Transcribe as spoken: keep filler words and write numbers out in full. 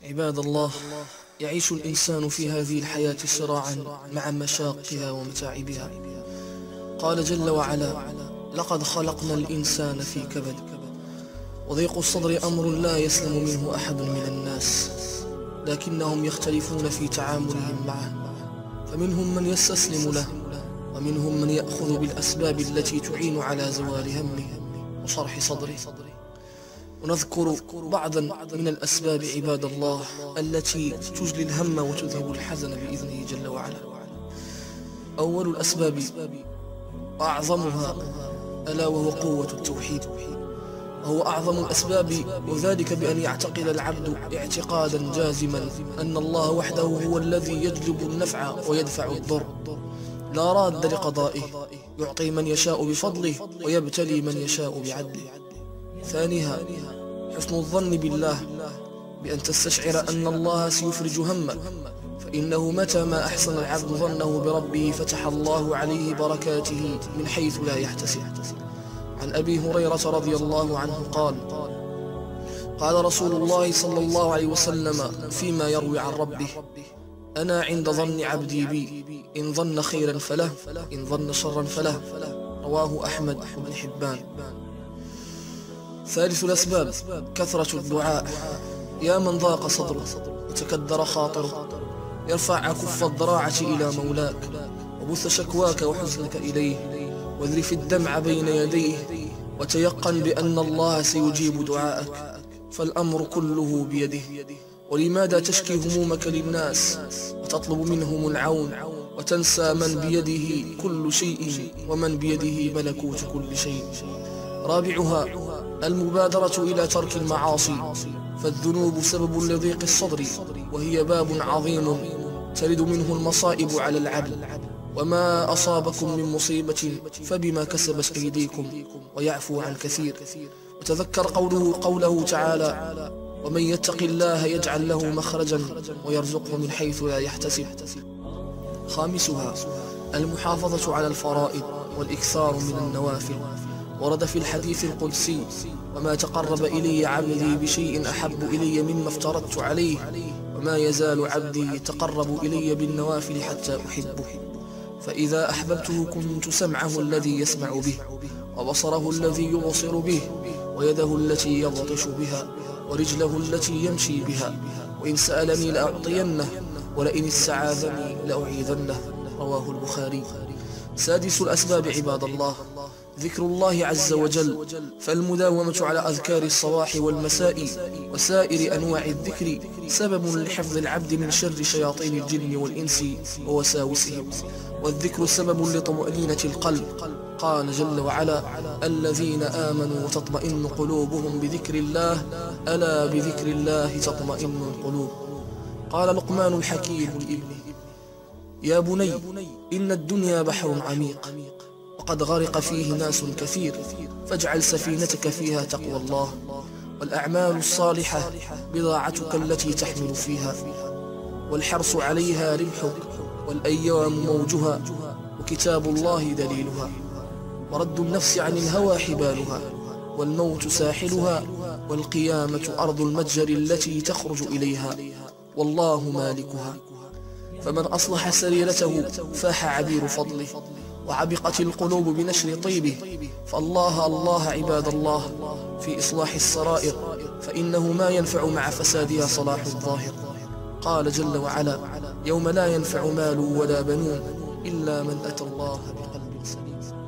عباد الله، يعيش الإنسان في هذه الحياة صراعا مع مشاقها ومتاعبها. قال جل وعلا: لقد خلقنا الإنسان في كبد. وضيق الصدر أمر لا يسلم منه أحد من الناس، لكنهم يختلفون في تعاملهم معه، فمنهم من يستسلم له، ومنهم من يأخذ بالأسباب التي تعين على زوال همه وشرح صدره. ونذكر بعضا من الأسباب عباد الله التي تجلي الهم وتذهب الحزن بإذنه جل وعلا. أول الأسباب أعظمها ألا وهو قوة التوحيد، وهو أعظم الأسباب، وذلك بأن يعتقد العبد اعتقادا جازما أن الله وحده هو الذي يجلب النفع ويدفع الضر، لا راد لقضائه، يعطي من يشاء بفضله ويبتلي من يشاء بعدله. ثانيها حسن الظن بالله، بأن تستشعر أن الله سيفرج همك، فإنه متى ما أحسن العبد ظنه بربه فتح الله عليه بركاته من حيث لا يحتسب. عن أبي هريرة رضي الله عنه قال: قال رسول الله صلى الله عليه وسلم فيما يروي عن ربه: أنا عند ظن عبدي بي، إن ظن خيرا فله، إن ظن شرا فله. رواه أحمد بن حبان. ثالث الأسباب كثرة الدعاء. يا من ضاق صدره وتكدر خاطره، يرفع أكف الضراعة إلى مولاك، وبث شكواك وحزنك إليه، واذرف الدمع بين يديه، وتيقن بأن الله سيجيب دعاءك، فالأمر كله بيده. ولماذا تشكي همومك للناس وتطلب منهم العون، وتنسى من بيده كل شيء ومن بيده ملكوت كل شيء؟ رابعها المبادرة إلى ترك المعاصي، فالذنوب سبب لضيق الصدر، وهي باب عظيم ترد منه المصائب على العبد. وما أصابكم من مصيبة فبما كسبت أيديكم ويعفو عن كثير. وتذكر قوله, قوله تعالى: ومن يتق الله يجعل له مخرجا ويرزقه من حيث لا يحتسب. خامسها المحافظة على الفرائض والإكثار من النوافل. ورد في الحديث القدسي: وما تقرب إلي عبدي بشيء أحب إلي مما افترضت عليه، وما يزال عبدي يتقرب إلي بالنوافل حتى أحبه، فإذا أحببته كنت سمعه الذي يسمع به، وبصره الذي يبصر به، ويده التي يبطش بها، ورجله التي يمشي بها، وإن سألني لأعطينه، ولئن استعاذني لأعيذنه. رواه البخاري. سادس الأسباب عباد الله ذكر الله عز وجل، فالمداومة على أذكار الصباح والمساء وسائر أنواع الذكر سبب لحفظ العبد من شر شياطين الجن والإنس ووساوسهم، والذكر سبب لطمأنينة القلب. قال جل وعلا: الذين آمنوا وتطمئن قلوبهم بذكر الله، ألا بذكر الله تطمئن القلوب. قال لقمان الحكيم لابنه: يا بني إن الدنيا بحر عميق، وقد غرق فيه ناس كثير، فاجعل سفينتك فيها تقوى الله، والأعمال الصالحة بضاعتك التي تحمل فيها، والحرص عليها ربحك، والأيام موجها، وكتاب الله دليلها، ورد النفس عن الهوى حبالها، والموت ساحلها، والقيامة أرض المتجر التي تخرج إليها، والله مالكها. فمن أصلح سريرته فاح عبير فضله، وعبقت القلوب بنشر طيبه. فالله الله عباد الله في إصلاح السرائر، فإنه ما ينفع مع فسادها صلاح الظاهر. قال جل وعلا: يوم لا ينفع مال ولا بنون إلا من أتى الله بقلب سليم.